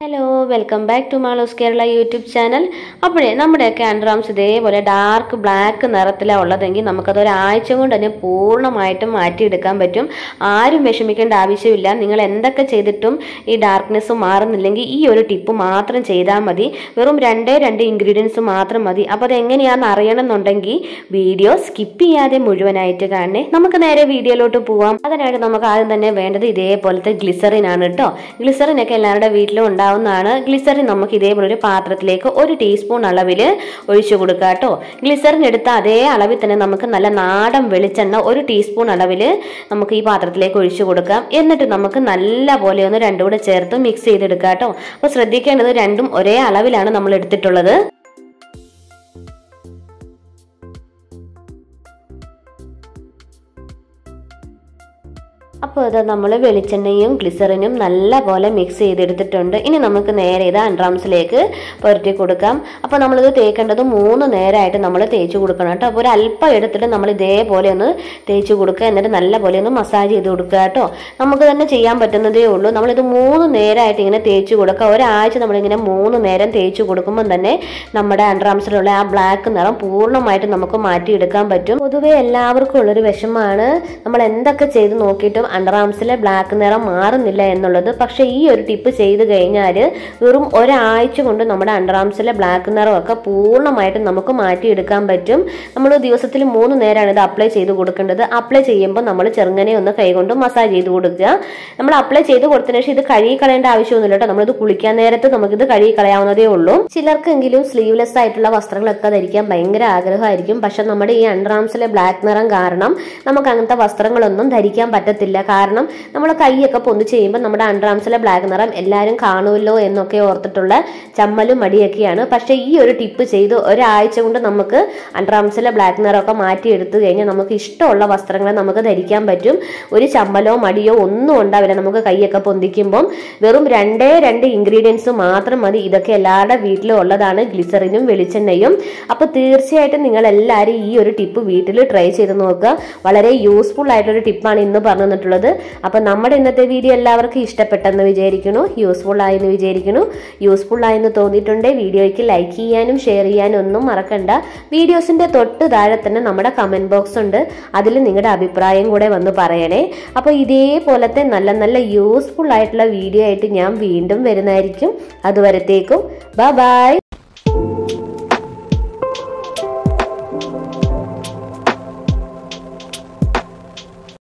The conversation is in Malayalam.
Hello welcome back to Maloos Kerala YouTube channel. അപ്പോഴേ നമ്മുടെയൊക്കെ അണ്ടർആംസ് ഇതേപോലെ ഡാർക്ക് ബ്ലാക്ക് നിറത്തിലാണ് ഉള്ളതെങ്കിൽ നമുക്കത് ഒരാഴ്ച കൊണ്ട് തന്നെ പൂർണ്ണമായിട്ടും മാറ്റിയെടുക്കാൻ പറ്റും. ആരും വിഷമിക്കേണ്ട ആവശ്യമില്ല. നിങ്ങൾ എന്തൊക്കെ ചെയ്തിട്ടും ഈ ഡാർക്ക്നെസ് മാറുന്നില്ലെങ്കിൽ ഈ ഒരു ടിപ്പ് മാത്രം ചെയ്താൽ മതി. വെറും രണ്ട് ഇൻഗ്രീഡിയൻസ് മാത്രം മതി. അപ്പോൾ അതെങ്ങനെയാണെന്ന് അറിയണമെന്നുണ്ടെങ്കിൽ വീഡിയോ സ്കിപ്പ് ചെയ്യാതെ മുഴുവനായിട്ട് കാണണേ. നമുക്ക് നേരെ വീഡിയോയിലോട്ട് പോവാം. അതിനായിട്ട് നമുക്ക് ആദ്യം തന്നെ വേണ്ടത് ഇതേപോലത്തെ ഗ്ലിസറിൻ ആണ് കേട്ടോ. ഗ്ലിസറിനൊക്കെ എല്ലാവരുടെ വീട്ടിലും ഉണ്ടാവുന്നതാണ്. ഗ്ലിസറിൻ നമുക്ക് ഇതേപോലെ ഒരു പാത്രത്തിലേക്ക് 1 ടീസ്പൂൺ അളവിൽ ഒഴിച്ചു കൊടുക്കുക കേട്ടോ. ഗ്ലിസറിൻ എടുത്ത അതേ അളവിൽ തന്നെ നമുക്ക് നല്ല നാടൻ വെളിച്ചെണ്ണ 1 ടീസ്പൂൺ അളവിൽ നമുക്ക് ഈ പാത്രത്തിലേക്ക് ഒഴിച്ചു കൊടുക്കാം. എന്നിട്ട് നമുക്ക് നല്ല പോലെ ഒന്ന് രണ്ടും കൂടെ ചേർത്ത് മിക്സ് ചെയ്തെടുക്കാം കേട്ടോ. അപ്പോൾ ശ്രദ്ധിക്കേണ്ടത് രണ്ടും ഒരേ അളവിലാണ് നമ്മൾ എടുത്തിട്ടുള്ളത്. അപ്പോൾ ഇത് നമ്മൾ വെളിച്ചെണ്ണയും ഗ്ലിസറിനും നല്ല പോലെ മിക്സ് ചെയ്തെടുത്തിട്ടുണ്ട്. ഇനി നമുക്ക് നേരെ ഇത് അണ്ടർആംസിലേക്ക് പുരട്ടി കൊടുക്കാം. അപ്പോൾ നമ്മളിത് തേക്കേണ്ടത് 3 നേരമായിട്ട് നമ്മൾ തേച്ച് കൊടുക്കണം കേട്ടോ. അപ്പോൾ ഒരു അല്പം എടുത്തിട്ട് നമ്മൾ ഇതേപോലെ ഒന്ന് തേച്ച് കൊടുക്കുക. എന്നിട്ട് നല്ല പോലെ ഒന്ന് മസാജ് ചെയ്ത് കൊടുക്കുക കേട്ടോ. നമുക്ക് തന്നെ ചെയ്യാൻ പറ്റുന്നതേ ഉള്ളൂ. നമ്മളിത് 3 നേരമായിട്ട് ഇങ്ങനെ തേച്ച് കൊടുക്കുക. ഒരാഴ്ച നമ്മളിങ്ങനെ 3 നേരം തേച്ച് കൊടുക്കുമ്പോൾ തന്നെ നമ്മുടെ അണ്ടർആംസിലുള്ള ആ ബ്ലാക്ക് നിറം പൂർണ്ണമായിട്ട് നമുക്ക് മാറ്റിയെടുക്കാൻ പറ്റും. പൊതുവെ എല്ലാവർക്കും ഉള്ളൊരു വിഷമമാണ് നമ്മൾ എന്തൊക്കെ ചെയ്ത് നോക്കിയിട്ടും അണ്ടർആംസിലെ ബ്ലാക്ക് നിറം മാറുന്നില്ല എന്നുള്ളത്. പക്ഷെ ഈ ഒരു ടിപ്പ് ചെയ്ത് കഴിഞ്ഞാൽ വെറും ഒരാഴ്ച കൊണ്ട് നമ്മുടെ അണ്ടർആംസിലെ ബ്ലാക്ക് നിറമൊക്കെ പൂർണ്ണമായിട്ട് നമുക്ക് മാറ്റിയെടുക്കാൻ പറ്റും. നമ്മൾ ദിവസത്തിൽ 3 നേരമാണ് ഇത് അപ്ലൈ ചെയ്ത് കൊടുക്കേണ്ടത്. അപ്ലൈ ചെയ്യുമ്പോൾ നമ്മൾ ചെറുങ്ങനെ ഒന്ന് കൈകൊണ്ട് മസാജ് ചെയ്ത് കൊടുക്കുക. നമ്മൾ അപ്ലൈ ചെയ്ത് കൊടുത്തതിന് ശേഷം ഇത് കഴുകി കളയേണ്ട ആവശ്യമൊന്നുമില്ല കേട്ടോ. നമ്മളിത് കുളിക്കാൻ നേരത്ത് നമുക്കിത് കഴുകി കളയാവുന്നതേ ഉള്ളൂ. ചിലർക്കെങ്കിലും സ്ലീവ്ലെസ് ആയിട്ടുള്ള വസ്ത്രങ്ങളൊക്കെ ധരിക്കാൻ ഭയങ്കര ആഗ്രഹമായിരിക്കും. പക്ഷെ നമ്മുടെ ഈ അണ്ടർആംസിലെ ബ്ലാക്ക് നിറം കാരണം നമുക്ക് അങ്ങനത്തെ വസ്ത്രങ്ങളൊന്നും ധരിക്കാൻ പറ്റത്തില്ല. കാരണം നമ്മൾ കൈയൊക്കെ പൊന്തിച്ച് ചെയ്യുമ്പോൾ നമ്മുടെ അണ്ടർആംസിലെ ബ്ലാക്ക് നിറം എല്ലാവരും കാണുമല്ലോ എന്നൊക്കെ ഓർത്തിട്ടുള്ള ചമ്മലും മടിയൊക്കെയാണ്. പക്ഷെ ഈ ഒരു ടിപ്പ് ചെയ്ത് ഒരാഴ്ച കൊണ്ട് നമുക്ക് അണ്ടർആംസിലെ ബ്ലാക്ക് നിറമൊക്കെ മാറ്റിയെടുത്തു കഴിഞ്ഞാൽ നമുക്ക് ഇഷ്ടമുള്ള വസ്ത്രങ്ങളെ നമുക്ക് ധരിക്കാൻ പറ്റും. ഒരു ചമ്മലോ മടിയോ ഒന്നും ഉണ്ടാവില്ല. നമുക്ക് കൈയൊക്കെ പൊന്തിക്കുമ്പം വെറും 2 ഇൻഗ്രീഡിയൻസ് മാത്രം മതി. ഇതൊക്കെ എല്ലാവരുടെ വീട്ടിലും ഉള്ളതാണ്, ഗ്ലിസറിനും വെളിച്ചെണ്ണയും. അപ്പോൾ തീർച്ചയായിട്ടും നിങ്ങൾ എല്ലാവരും ഈ ഒരു ടിപ്പ് വീട്ടിൽ ട്രൈ ചെയ്ത് നോക്കുക. വളരെ യൂസ്ഫുൾ ആയിട്ടൊരു ടിപ്പാണ് ഇന്ന് പറഞ്ഞു തന്നിട്ടുള്ളത്. അപ്പൊ നമ്മുടെ ഇന്നത്തെ വീഡിയോ എല്ലാവർക്കും ഇഷ്ടപ്പെട്ടെന്ന് വിചാരിക്കുന്നു, യൂസ്ഫുൾ ആയെന്ന് വിചാരിക്കുന്നു. യൂസ്ഫുൾ ആയെന്ന് തോന്നിയിട്ടുണ്ട് വീഡിയോയ്ക്ക് ലൈക്ക് ചെയ്യാനും ഷെയർ ചെയ്യാനും ഒന്നും മറക്കണ്ട. വീഡിയോസിന്റെ തൊട്ട് താഴെ തന്നെ നമ്മുടെ കമന്റ് ബോക്സ് ഉണ്ട്. അതിൽ നിങ്ങളുടെ അഭിപ്രായം കൂടെ വന്ന് പറയണേ. അപ്പോൾ ഇതേപോലത്തെ നല്ല യൂസ്ഫുൾ ആയിട്ടുള്ള വീഡിയോ ആയിട്ട് ഞാൻ വീണ്ടും വരുന്നതായിരിക്കും. അതുവരത്തേക്കും ബൈ.